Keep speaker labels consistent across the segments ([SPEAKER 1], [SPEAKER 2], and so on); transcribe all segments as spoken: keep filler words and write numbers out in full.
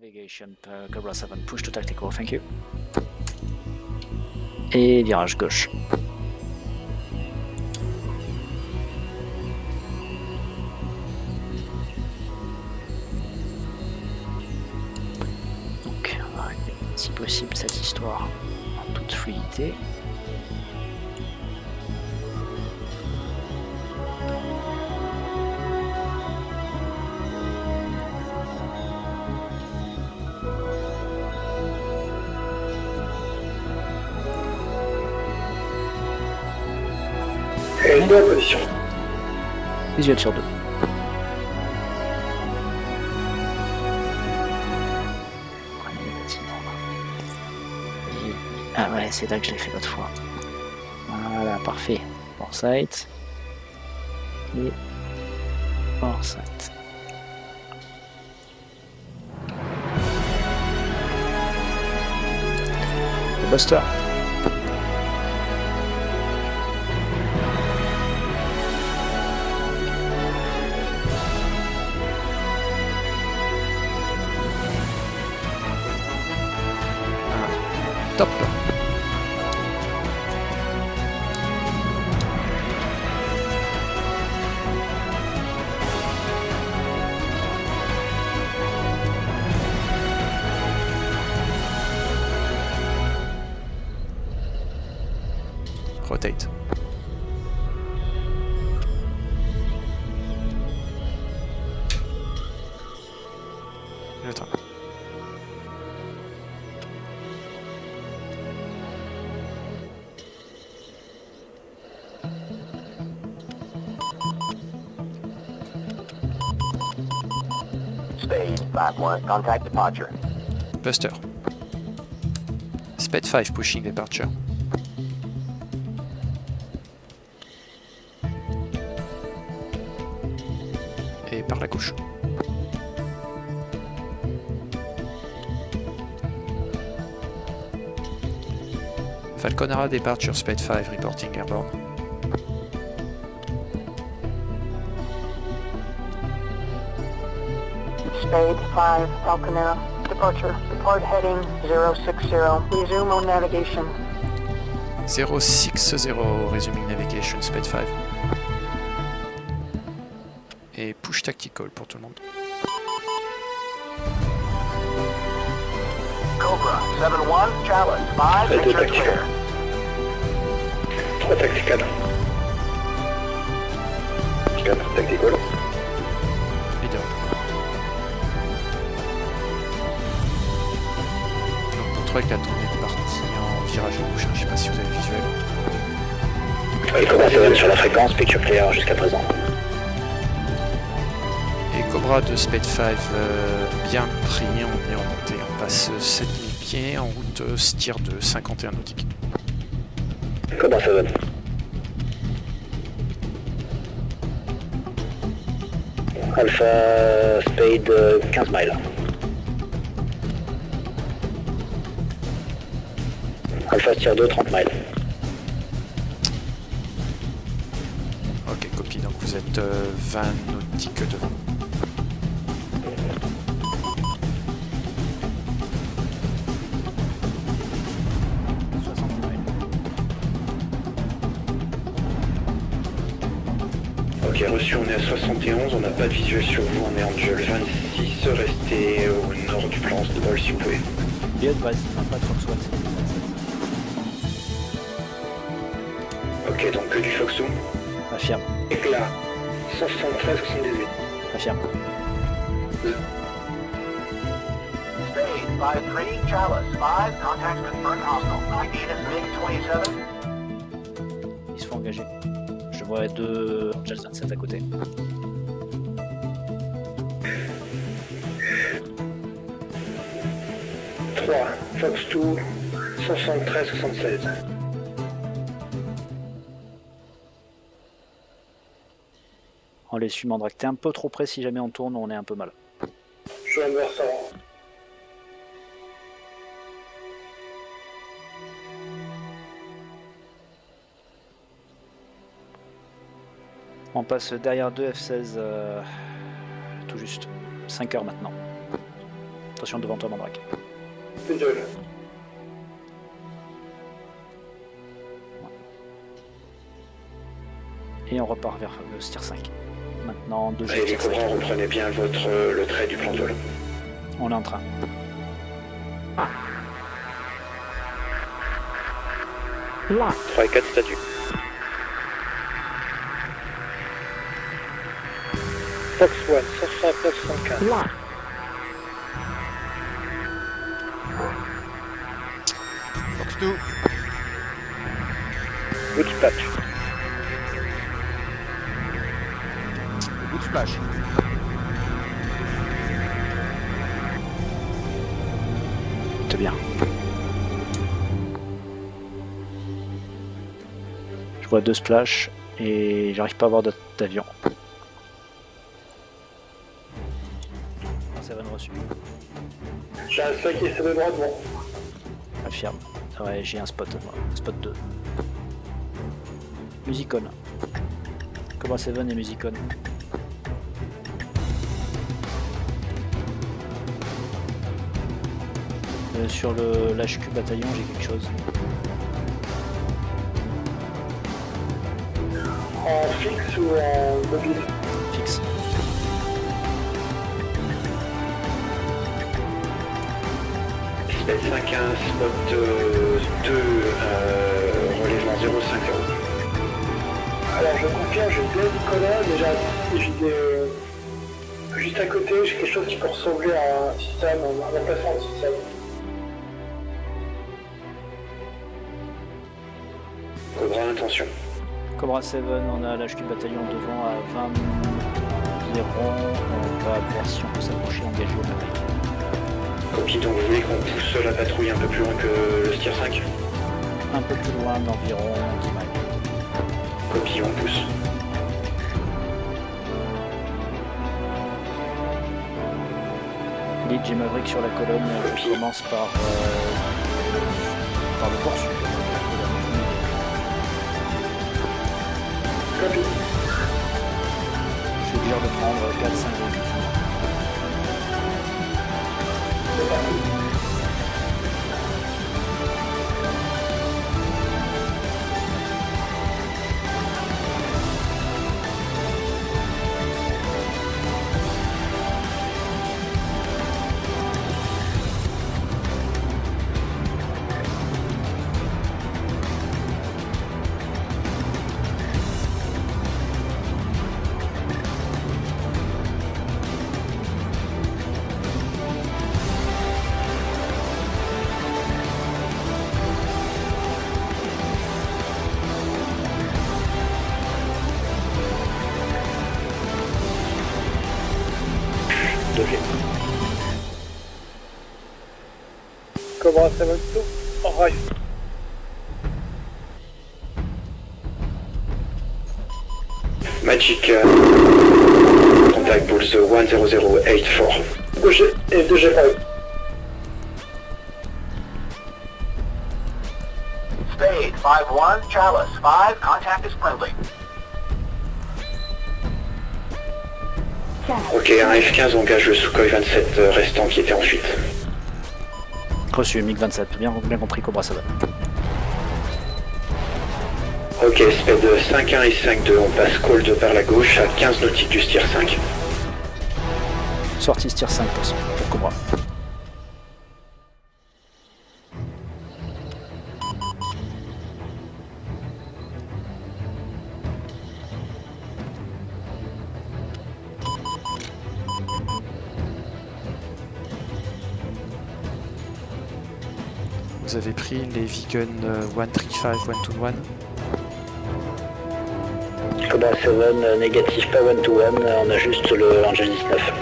[SPEAKER 1] Navigation, uh, Cobra seven, push to tactical, thank you. Et virage gauche. Donc, on va régler, si possible, cette histoire en toute fluidité.
[SPEAKER 2] Et une bonne position.
[SPEAKER 1] Visuel sur deux. Ah ouais, c'est là que je l'ai fait l'autre fois. Voilà, parfait. Foresight. Et Foresight. Le Buster. Top. Rotate. Le temps.
[SPEAKER 3] Spade five one, contact departure.
[SPEAKER 4] Buster. Spade five pushing departure. Et par la gauche. Falconara departure, Spade five reporting airborne.
[SPEAKER 5] Spade five, Falconera, departure, depart heading zero six zero, resume on navigation.
[SPEAKER 4] zero six zero, resuming navigation, Spade five. Et push tactical pour tout le monde.
[SPEAKER 3] Cobra seven one, Chalice five,
[SPEAKER 2] Faites deux
[SPEAKER 3] picture
[SPEAKER 2] tactical.
[SPEAKER 3] clear.
[SPEAKER 2] trois tactical. quatre tactical.
[SPEAKER 4] Leader. Donc pour trois et quatre, on est parti en virage à gauche, je sais pas si vous avez le visuel.
[SPEAKER 2] Oui, Cobra sept sur la fréquence, picture clear jusqu'à présent.
[SPEAKER 4] Et Cobra de Spade five euh, bien pris, on est remonté, on passe sept mille pieds en route euh, Styr de cinquante et un nautiques.
[SPEAKER 2] Cobra sept. Alpha Spade euh, quinze miles. Alpha Styr deux, trente miles.
[SPEAKER 4] Ok, copie, donc vous êtes euh, vingt nautiques devant.
[SPEAKER 2] Ok, reçu, on est à soixante et onze, on n'a pas de visuel sur vous, on est en Angel vingt-six, restez au nord du plan de vol si vous pouvez.
[SPEAKER 1] Bien, vas-y, pas de Fox One.
[SPEAKER 2] Ok, donc que du Foxhound.
[SPEAKER 1] Affirme,
[SPEAKER 2] Éclat, cent soixante-treize soixante-dix-huit.
[SPEAKER 1] affirme.
[SPEAKER 3] Spade five three, Chalice five, contacts confirmed hostile. I need a MiG twenty-seven.
[SPEAKER 1] Ils se font engager. Je vois deux Angels vingt-sept à côté.
[SPEAKER 2] trois, Fox deux, cent soixante-treize soixante-seize.
[SPEAKER 1] On les suit, Mandrake. T'es un peu trop près, si jamais on tourne, on est un peu mal.
[SPEAKER 2] Je viens de voir ça.
[SPEAKER 1] On passe derrière deux F seize, euh, tout juste. cinq heures maintenant. Attention devant toi, Mandrake.
[SPEAKER 2] Désolé.
[SPEAKER 1] Et on repart vers le Stier cinq. Maintenant, deux
[SPEAKER 2] Allez, les Cobras, reprenez bien votre, euh, le trait du plan de vol.
[SPEAKER 1] On est en train.
[SPEAKER 2] trois et quatre statuts. Fox un, soixante-neuf cent quinze.
[SPEAKER 6] Fox deux.
[SPEAKER 2] Good dispatch.
[SPEAKER 6] Good splash.
[SPEAKER 1] C'est bien. Je vois deux splash et j'arrive pas à avoir d'avion. Ça va reçu.
[SPEAKER 2] J'ai un cinq et c'est de droite, bon.
[SPEAKER 1] Affirme. Ouais, j'ai un spot, moi. Spot deux. Musicone. Cobra sept et Musicone. Euh, sur le l'H Q bataillon, j'ai quelque chose.
[SPEAKER 2] En fixe ou en mobile?
[SPEAKER 1] Fixe.
[SPEAKER 2] Sped cinq un, spot deux, euh, relèvement zéro cinq zéro. Alors je confirme, j'ai deux Nicolas, déjà j'ai des... Euh, juste à côté, j'ai quelque chose qui peut ressembler à un système, un remplaçant de système. Cobra, attention.
[SPEAKER 1] Cobra sept, on a l'H Q bataillon devant à vingt environ. On va voir si on peut s'approcher, engager au Maverick.
[SPEAKER 2] Copie, donc vous voulez qu'on pousse la patrouille un peu plus loin que le Stier cinq?
[SPEAKER 1] Un peu plus loin d'environ dix miles.
[SPEAKER 2] Copie, on pousse.
[SPEAKER 1] Lead, j'ai Maverick sur la colonne. Je commence par, euh, par le port sud.
[SPEAKER 2] Copie.
[SPEAKER 1] Je suis obligé de prendre quatre cinq véhicules.
[SPEAKER 2] C'est parti. Cobra sept deux, en rail. Magic, uh, contact pulse one zero zero eight four. deux G et deux G Paris.
[SPEAKER 3] Spade five one, Chalice five, contact is friendly.
[SPEAKER 2] Ok, un F quinze engage le Sukhoi vingt-sept restant qui était en fuite.
[SPEAKER 1] Reçu, M I G vingt-sept, bien, bien compris, Cobra sept.
[SPEAKER 2] Ok, Sped cinq un et cinq deux, on passe cold par la gauche à quinze nautiques du Stier cinq.
[SPEAKER 1] Sortie Stier cinq pour, pour Cobra.
[SPEAKER 4] Vous avez pris les Vigun un trois cinq, un deux un.
[SPEAKER 2] Cobra sept, négatif, pas un deux un, on a juste le Angel dix-neuf.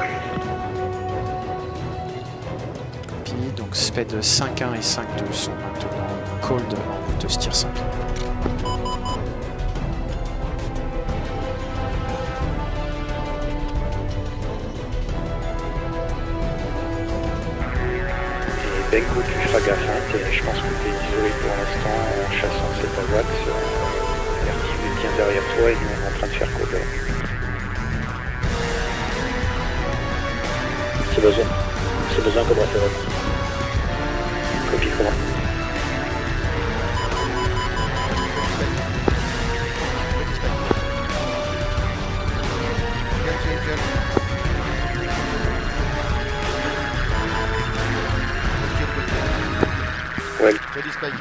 [SPEAKER 4] Copie, donc Sped cinq un et cinq deux sont maintenant cold en route Stier cinq.
[SPEAKER 2] Benko, tu feras gaffe, hein, je pense que tu es isolé pour l'instant en chassant cette avoine. L'artillerie est bien derrière toi et nous on est en train de faire cover. C'est besoin. C'est besoin Cobra sept. Copie Cobra. Ouais.
[SPEAKER 6] Ready Spike.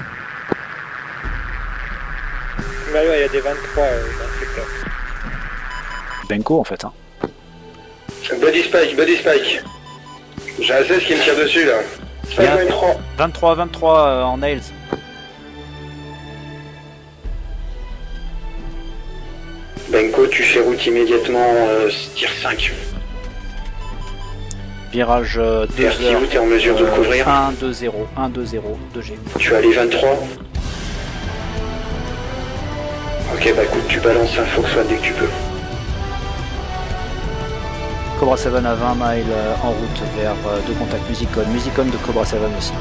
[SPEAKER 2] Bah ouais, il y a des vingt-trois euh, dans le secteur.
[SPEAKER 1] Benko en fait. Hein.
[SPEAKER 2] Body Spike, Body Spike. J'ai un seize qui me tire dessus là.
[SPEAKER 1] Il y a
[SPEAKER 2] vingt-trois.
[SPEAKER 1] vingt-trois vingt-trois euh, en nails.
[SPEAKER 2] Benko, tu fais route immédiatement, euh, tir cinq.
[SPEAKER 1] Virage euh, deux
[SPEAKER 2] Verti
[SPEAKER 1] heures.
[SPEAKER 2] où t'es en mesure de le couvrir?
[SPEAKER 1] un deux zéro, un deux zéro, deux G.
[SPEAKER 2] Tu as les vingt-trois. Ok, bah écoute, tu balances un Fox One dès que tu peux.
[SPEAKER 1] Cobra sept à vingt miles euh, en route vers euh, deux contacts Musicon. Musicon de Cobra sept aussi.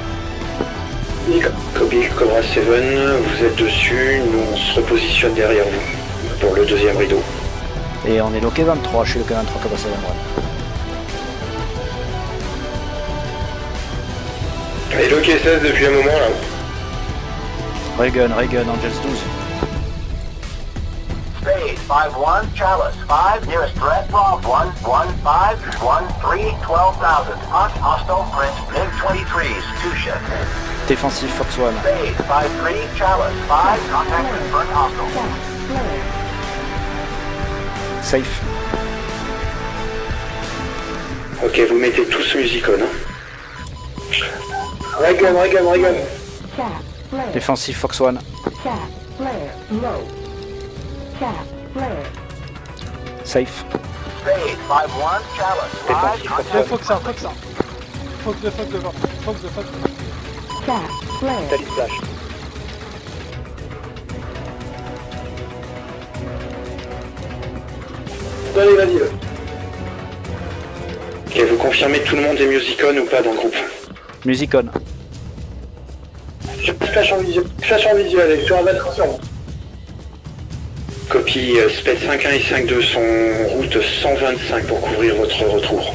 [SPEAKER 2] Copy Cobra sept, vous êtes dessus, nous on se repositionne derrière vous pour le deuxième rideau.
[SPEAKER 1] Et on est loqué vingt-trois, je suis loqué vingt-trois Cobra sept ouais.
[SPEAKER 2] Et loqué seize depuis un moment là.
[SPEAKER 1] Reagan, Reagan, Angels douze.
[SPEAKER 3] Spade, five one, Chalice, five, nearest threat, Bravo, one, one, five, one, three, twelve thousand, hunt, hostile, print, MiG twenty-threes, two ship.
[SPEAKER 1] Défensif Fox One.
[SPEAKER 3] Spade, five three, Chalice, five, contact confirmed hostile.
[SPEAKER 1] Safe.
[SPEAKER 2] Ok, vous mettez tous Musicon. Hein. Reagan, Reagan, Reagan.
[SPEAKER 1] Défensif Fox One. Safe.
[SPEAKER 3] Spade, five one, Chalice, five, contact
[SPEAKER 7] Fox un, Fox un. Fox deux, Fox devant. Fox deux, Fox deux.
[SPEAKER 2] Tally Splash. Allez, vas-y. Ok, vous confirmez tout le monde est Musicon ou pas dans le groupe?
[SPEAKER 1] Musicon.
[SPEAKER 2] Je flash en visuel, flash en visuel, et tu en vas sur moi. Copie, euh, Sped cinq un et cinq deux sont en route cent vingt-cinq pour couvrir votre retour.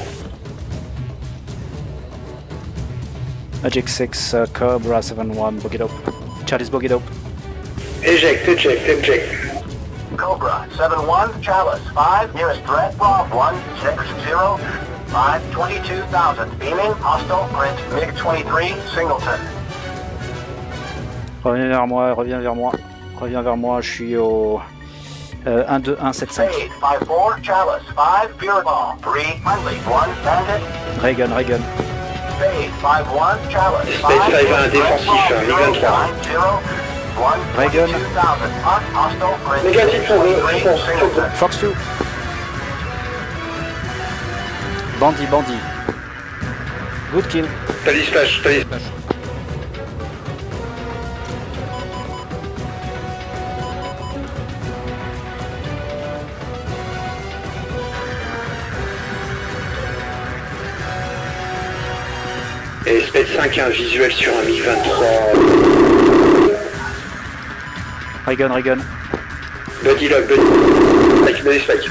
[SPEAKER 1] Magic six, uh, Cobra sept one, bog it up. Charlie's bog it up.
[SPEAKER 2] Eject, eject, eject.
[SPEAKER 3] Cobra, seven one, Chalice, five, nearest threat, Bravo, one, six, zero, five, twenty-two thousand, beaming, hostile, print, MiG twenty-three, Singleton.
[SPEAKER 1] Reviens vers moi, reviens vers moi. Reviens vers moi, je suis au euh, un deux un sept cinq.
[SPEAKER 3] Spade, five four, Chalice, five, Fureball, three, friendly, one, bandit.
[SPEAKER 1] Reagan, Reagan.
[SPEAKER 3] Spade, five one, Chalice,
[SPEAKER 2] Spade
[SPEAKER 3] five,
[SPEAKER 2] five un, défensif,
[SPEAKER 3] Red
[SPEAKER 2] MiG
[SPEAKER 3] Ball,
[SPEAKER 2] vingt-trois.
[SPEAKER 3] nine, zero, one,
[SPEAKER 1] Reagan.
[SPEAKER 3] twenty-two thousand, hunt, hostile, print,
[SPEAKER 2] Négatif sur
[SPEAKER 3] MiG
[SPEAKER 2] le
[SPEAKER 3] twenty-three,
[SPEAKER 2] réponse.
[SPEAKER 3] Singleton.
[SPEAKER 1] Fox two. Bandit, bandit. Good kill.
[SPEAKER 2] Tally Splash, Tally Splash. Et Sped cinq un, visuel sur un MiG vingt-trois.
[SPEAKER 1] Reagan, Reagan.
[SPEAKER 2] Buddy lock, buddy. Spike, buddy spike.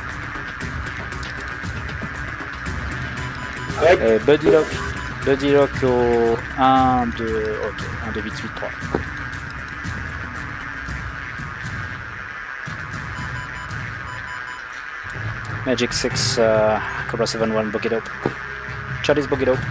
[SPEAKER 2] Ouais.
[SPEAKER 1] Euh, Buddy Lock. Buddy Lock au un deux. Ok, un deux huit huit trois. Magic six, uh, Cobra seven one, bog it up. Charlie's bog it up.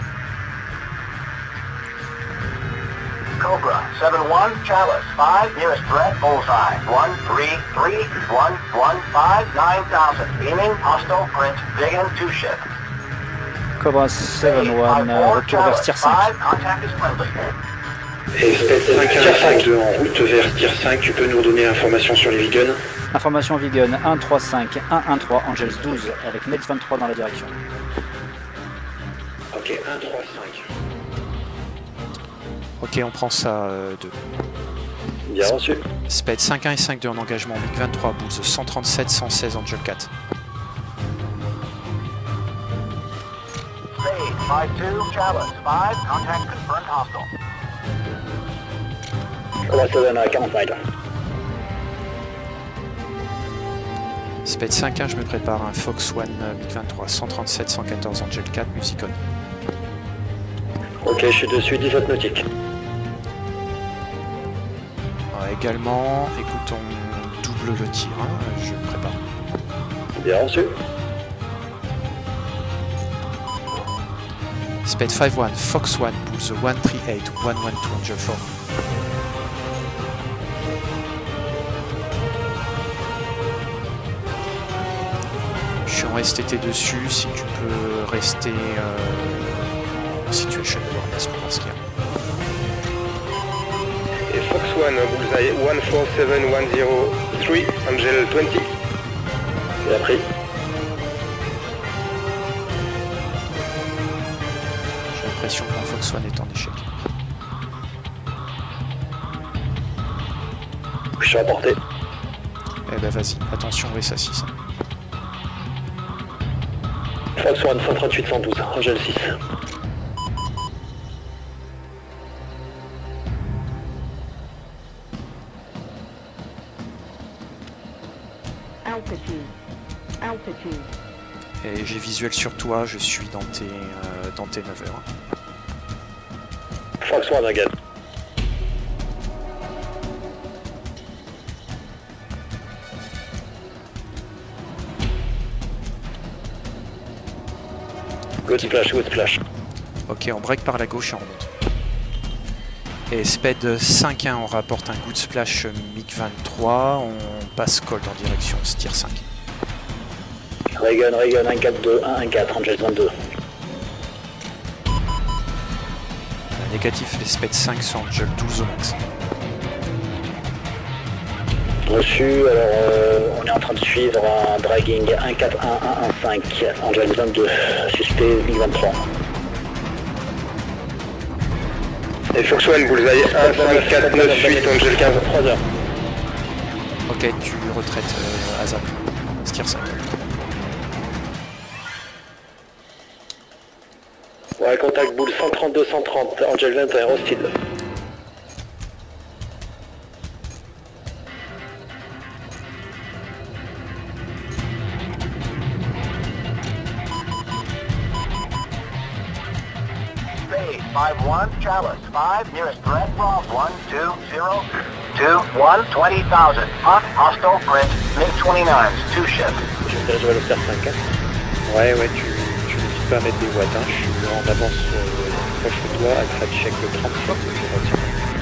[SPEAKER 3] Cobra, seven one, Chalice, five, nearest threat, bullseye, one, three, three, one, one, five, nine thousand, beaming, hostile, print, Biggin, two ship.
[SPEAKER 1] Cobra seven one, euh, retour vers tier cinq.
[SPEAKER 3] five, contact is friendly.
[SPEAKER 2] Et Sped cinq un, cinq deux en route vers Tier cinq, tu peux nous redonner l'information sur les Vigun?
[SPEAKER 1] Information Vigun un trois cinq, un un trois, Angels douze, avec Nets vingt-trois dans la direction.
[SPEAKER 2] Ok, un trois cinq.
[SPEAKER 4] Ok, on prend ça euh, deux.
[SPEAKER 2] Bien reçu.
[SPEAKER 4] Sped cinq un et cinq deux en engagement, MiG vingt-trois, Booz cent trente-sept, cent seize, Angel quatre.
[SPEAKER 3] Spade, five two, Chalice, five, contact confirmed hostile.
[SPEAKER 2] Cobra sept à quarante-cinq.
[SPEAKER 4] Sped cinq un, je me prépare un Fox One, euh, MiG vingt-trois, cent trente-sept, cent quatorze, Angel quatre, Musicon.
[SPEAKER 2] Ok, je suis dessus, dix-sept nautiques.
[SPEAKER 4] Euh, également, écoute, on double le tir, hein, je prépare.
[SPEAKER 2] Bien reçu.
[SPEAKER 4] Sped cinq un, Fox un, Bulls one three eight, one one two Angel four. Je suis en S T T dessus, si tu peux rester euh, en situation awareness pour voir ce qu'il y a.
[SPEAKER 8] Et Fox un, Bullseye one four seven one zero three, Angel twenty.
[SPEAKER 2] Bien pris.
[SPEAKER 4] J'ai l'impression que mon Fox un est en échec.
[SPEAKER 2] Je suis à portée.
[SPEAKER 4] Eh ben vas-y, attention au S A six.
[SPEAKER 2] Fox un, cent trente-huit cent douze, Angel six.
[SPEAKER 5] Altitude. Altitude.
[SPEAKER 4] Et j'ai visuel sur toi, je suis dans tes, euh, dans tes neuf heures.
[SPEAKER 2] Fox un, again. Good splash, good splash.
[SPEAKER 4] Ok, on break par la gauche et on remonte. Et Sped cinq un, on rapporte un good splash MiG vingt-trois, on passe cold en direction Steer cinq.
[SPEAKER 2] Reagan, Reagan, un quatre deux, un un quatre, Angel vingt-deux.
[SPEAKER 4] Négatif, les Sped cinq sont Angel douze au max.
[SPEAKER 2] Reçu, alors euh, on est en train de suivre un dragging un quatre un un un cinq, Angel vingt-deux, suspect MiG vingt-trois.
[SPEAKER 8] Et Fox un, Bullseye un cinq quatre neuf huit, Angel quinze.
[SPEAKER 2] trois heures.
[SPEAKER 4] Ok, tu retraites euh, à Zap. Steer cinq.
[SPEAKER 2] Ouais, contact boule cent trente-deux cent trente, Angel vingt et un hostile.
[SPEAKER 3] Spade five one, Chalice five, nearest threat, Rob one two zero two one, twenty thousand. Hot, hostile, print, MiG twenty-nines, two ship.
[SPEAKER 2] Je vais jouer le Steer cinq.
[SPEAKER 9] Ouais, ouais, tu, tu n'hésites pas à mettre des watts, hein. Je suis en avance euh, proche de toi, Alpha check trente fois, je retiens.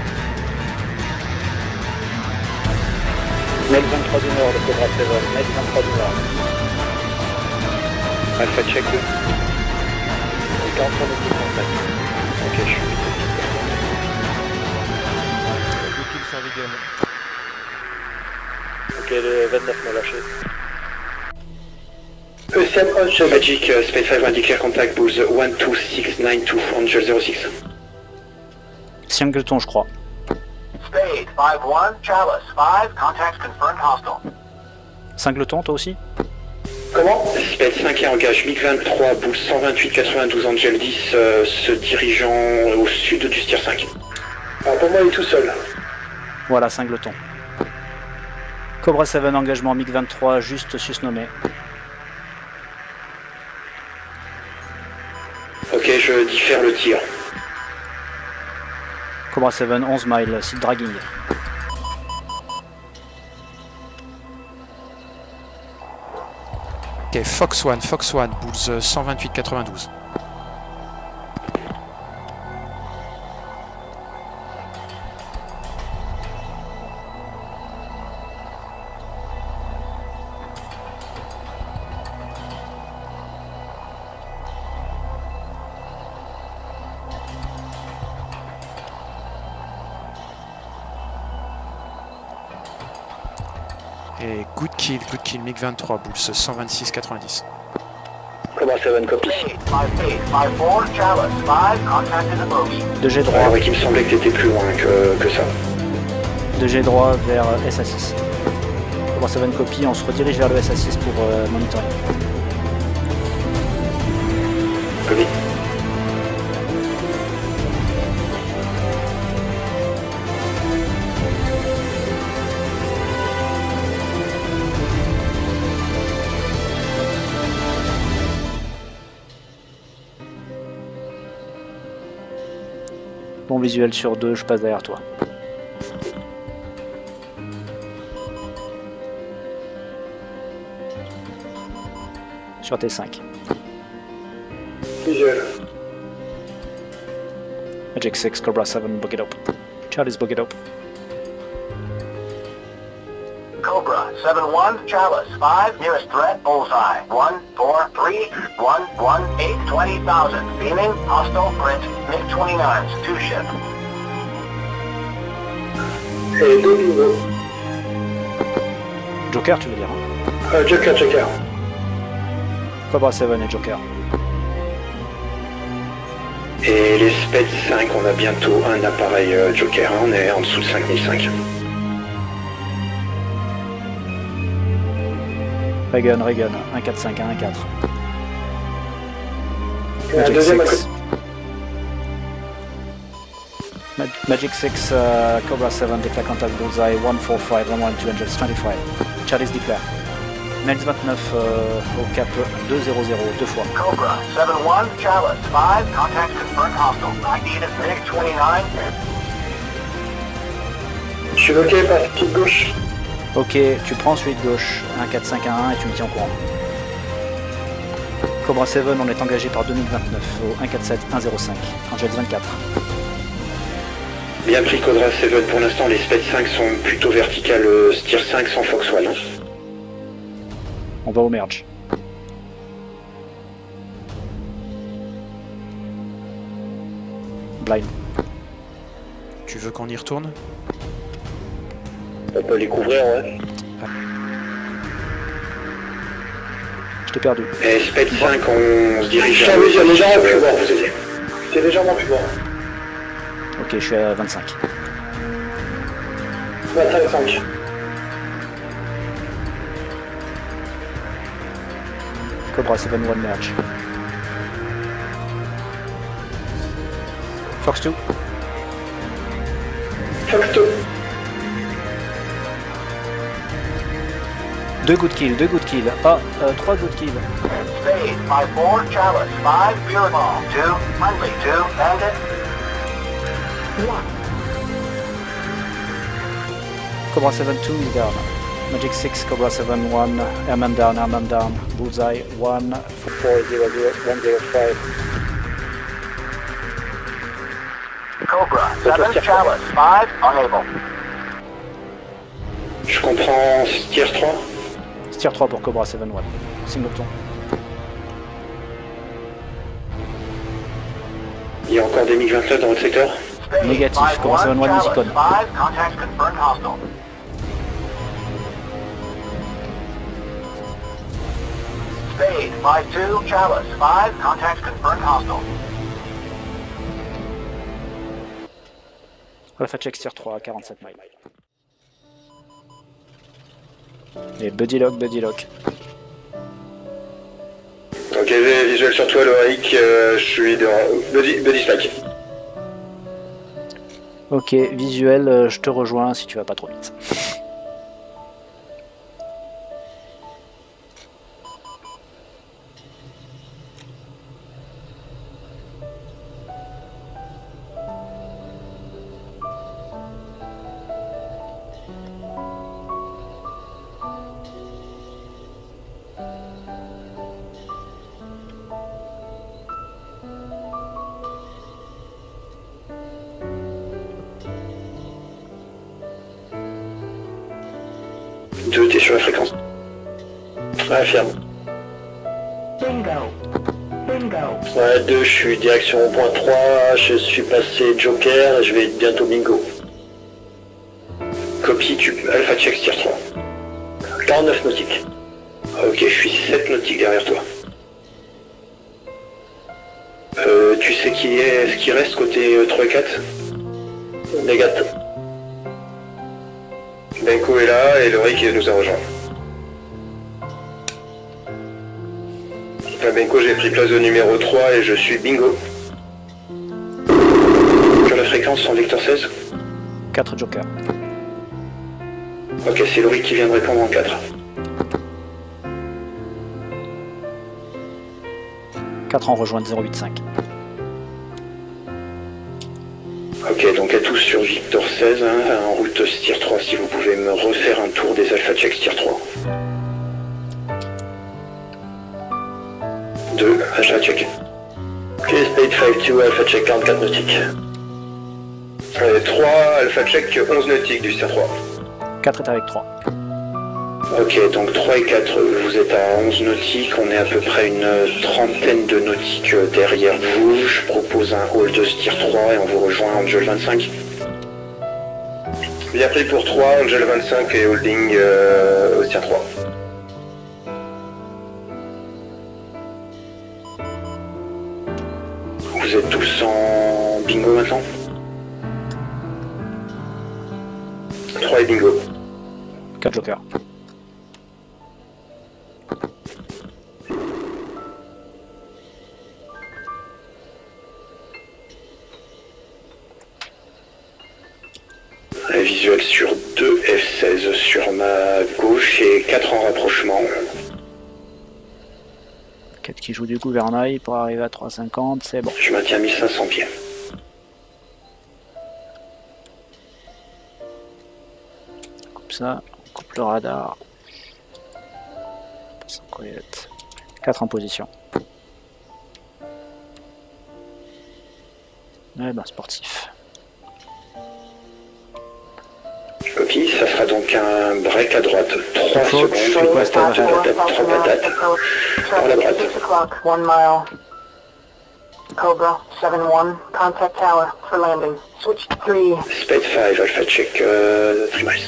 [SPEAKER 2] Mec vingt-trois du Nord, le Cobra sept, Mec vingt-trois du Nord.
[SPEAKER 9] Alpha check deux.
[SPEAKER 2] quarante-trois de contact.
[SPEAKER 9] Ok, je suis
[SPEAKER 6] Deux kills sur Vegan.
[SPEAKER 2] Ok, le vingt-neuf m'a lâché.
[SPEAKER 8] E sept Angel Magic, uh, Spade cinq un, declare contact, Bulls one two six nine two, Angel zero six.
[SPEAKER 1] Singleton, je crois.
[SPEAKER 3] Spade five one, Chalice five, contacts confirmed hostile.
[SPEAKER 1] Singleton, toi aussi?
[SPEAKER 8] Comment? Spade cinq un engage MiG vingt-trois, Bulls cent vingt-huit quatre-vingt-douze, Angel dix, euh, se dirigeant au sud du Steer cinq.
[SPEAKER 2] Alors pour moi, il est tout seul.
[SPEAKER 1] Voilà, Singleton. Cobra sept, engagement MiG vingt-trois, juste susnommé.
[SPEAKER 8] Ok, je diffère le tir.
[SPEAKER 1] Cobra sept, onze miles, site dragging.
[SPEAKER 4] Ok, Fox un, Fox un, Bulls cent vingt-huit quatre-vingt-douze. Et good kill, good kill, MiG vingt-trois, Bulls cent vingt-six quatre-vingt-dix.
[SPEAKER 2] Cobra sept, copie.
[SPEAKER 3] Spade five eight, five four, Chalice five, contact in the bogey.
[SPEAKER 1] deux G droit,
[SPEAKER 8] Ouais, ouais, qu'il me semblait que t'étais plus loin que, que ça.
[SPEAKER 1] deux G droit vers S A six. Cobra sept copie, on se redirige vers le S A six pour euh, monitoring.
[SPEAKER 8] Copie.
[SPEAKER 1] Bon visuel sur deux, je passe derrière toi. Sur T cinq.
[SPEAKER 2] Visuel.
[SPEAKER 1] Magic six, Cobra seven, book it up. Charlie's book it up.
[SPEAKER 3] Cobra, seven one, Chalice, five, nearest threat, bullseye, one, four, three, one, one, eight, twenty thousand, beaming, hostile, print, MiG twenty-nines, two ship.
[SPEAKER 2] Et deux bingo.
[SPEAKER 1] Joker, tu veux dire hein?
[SPEAKER 2] Euh, Joker, Joker.
[SPEAKER 1] Cobra sept et Joker.
[SPEAKER 8] Et les Sped cinq, on a bientôt un appareil euh, Joker, hein, on est en dessous de cinq mille cinq.
[SPEAKER 1] Reagan, Reagan, un quatre cinq, un quatre.
[SPEAKER 2] Et un
[SPEAKER 1] Magic
[SPEAKER 2] deuxième à
[SPEAKER 1] six.
[SPEAKER 2] côté.
[SPEAKER 1] Ma Magic six, uh, Cobra seven, declare contact bullseye, one four five, one one two twenty-five. Charlie's declare. Nels vingt-neuf euh, au cap deux zéro zéro, deux fois.
[SPEAKER 3] Cobra, seven one, Chalice, five, contact confirmed hostile, I need a MiG twenty-nine.
[SPEAKER 2] Je suis bloqué par la petite gauche.
[SPEAKER 1] Ok, tu prends celui de gauche, un quatre cinq un un et tu me tiens au courant. Cobra sept, on est engagé par deux mille vingt-neuf au un quatre sept un zéro cinq, Angels vingt-quatre.
[SPEAKER 8] Bien pris Cobra sept, pour l'instant les Sped cinq sont plutôt verticales, euh, Steer cinq sans Foxwell. Hein.
[SPEAKER 1] On va au merge. Blind.
[SPEAKER 4] Tu veux qu'on y retourne?
[SPEAKER 9] On peut les couvrir, ouais.
[SPEAKER 1] Je t'ai perdu.
[SPEAKER 8] Et Sped cinq, on se dirige
[SPEAKER 2] Je
[SPEAKER 8] vers
[SPEAKER 2] t'avais dit,
[SPEAKER 8] le
[SPEAKER 2] légèrement plus bas.
[SPEAKER 8] vous aider.
[SPEAKER 2] C'est légèrement plus bas.
[SPEAKER 1] Ok, je suis à vingt-cinq.
[SPEAKER 2] vingt-cinq cinq.
[SPEAKER 1] Cobra sept one merge. Fox deux.
[SPEAKER 2] Fox deux.
[SPEAKER 1] Deux good kill, deux good kill. Ah, euh, trois good kill.
[SPEAKER 3] Spade, five four, Chalice, five, Beer Ball, two, Friendly, two, Bandit.
[SPEAKER 1] Cobra seven two is down. Magic six, Cobra seven one, Airman down, Airman down. Bullseye one.
[SPEAKER 9] four zero zero one zero five.
[SPEAKER 3] Cobra, seven, Chalice, five, unable.
[SPEAKER 8] Je comprends Steer trois.
[SPEAKER 1] Steer trois pour Cobra sept one. Singleton.
[SPEAKER 8] Il y a encore des MiG vingt-neuf dans votre secteur.
[SPEAKER 3] Spade,
[SPEAKER 1] Négatif,
[SPEAKER 3] five
[SPEAKER 1] Cobra seven one,
[SPEAKER 3] Chalice,
[SPEAKER 1] Musicon.
[SPEAKER 3] five, contacts confirmed hostile. Spade, five two, Chalice, five, contacts confirmed hostile.
[SPEAKER 1] Alpha check Steer trois à quarante-sept miles. Et Buddy Lock, Buddy Lock.
[SPEAKER 8] Ok, visuel sur toi, Loïc, euh, je suis de Buddy, Buddy Slack.
[SPEAKER 1] Ok, visuel, euh, je te rejoins si tu vas pas trop vite.
[SPEAKER 8] deux, t'es sur la fréquence. Ouais, ferme.
[SPEAKER 5] Bingo. Bingo.
[SPEAKER 9] Ouais, deux, je suis direction au point trois, je suis passé Joker, je vais bientôt bingo.
[SPEAKER 8] Copie, tu Alpha check Steer trois.
[SPEAKER 9] quarante-neuf nautiques.
[SPEAKER 8] Ok, je suis sept nautiques derrière toi. Euh, tu sais qui est ce qui reste côté euh, trois et quatre?
[SPEAKER 9] Négatif.
[SPEAKER 8] Benko est là et Loïc nous a rejoint. Enfin, Benko, j'ai pris place de numéro trois et je suis bingo. Sur la fréquence sans vecteur seize.
[SPEAKER 1] quatre Joker.
[SPEAKER 8] Ok, c'est Loïc qui vient de répondre en quatre.
[SPEAKER 1] quatre en rejoindre zéro huit cinq.
[SPEAKER 8] Ok, donc à tous sur Victor seize, hein, en route Stier trois, si vous pouvez me refaire un tour des Alpha Check Stier trois. deux, Alpha Check. Ok, Spade cinq deux, Alpha Check quarante-quatre nautique. Euh, trois, Alpha Check onze nautique du Stier trois.
[SPEAKER 1] quatre est avec trois.
[SPEAKER 8] Ok, donc trois et quatre, vous êtes à onze nautiques, on est à peu près une trentaine de nautiques derrière vous. Je propose un hold de Stier trois et on vous rejoint Angel vingt-cinq. Bien pris pour trois, Angel vingt-cinq et holding euh, au Stier trois. Vous êtes tous en bingo maintenant? trois et bingo.
[SPEAKER 1] quatre jokers.
[SPEAKER 8] Visuel sur deux F seize sur ma gauche et quatre en rapprochement.
[SPEAKER 1] quatre qui joue du gouvernail pour arriver à trois cinquante, c'est bon.
[SPEAKER 8] Je maintiens mille cinq cents pieds.
[SPEAKER 1] On coupe ça, on coupe le radar. Passe en courriette. quatre en position. Eh ben sportif.
[SPEAKER 8] Copie, ça sera donc un break à droite. trois secondes. trois patates, trois patates. Par la droite.
[SPEAKER 5] six o'clock, one mile. Cobra, seven one, contact tower for landing. Switch to three.
[SPEAKER 8] Spade cinq, Alpha Check, euh, three miles.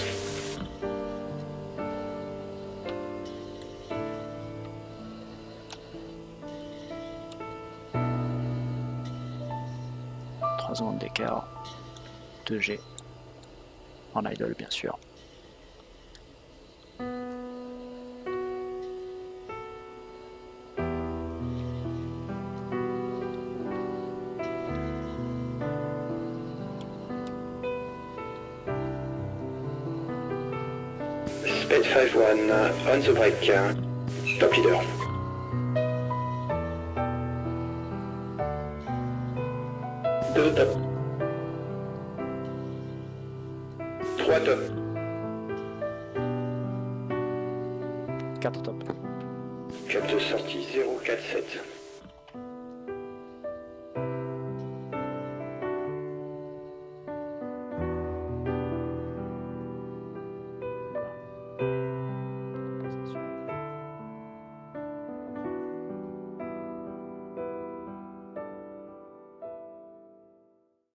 [SPEAKER 1] trois secondes d'écart. deux G. En idle bien sûr.
[SPEAKER 8] Spade cinq one, on the break. Top leader. deux top. trois top.
[SPEAKER 1] quatre top.
[SPEAKER 8] quatre de sortie zéro quatre sept.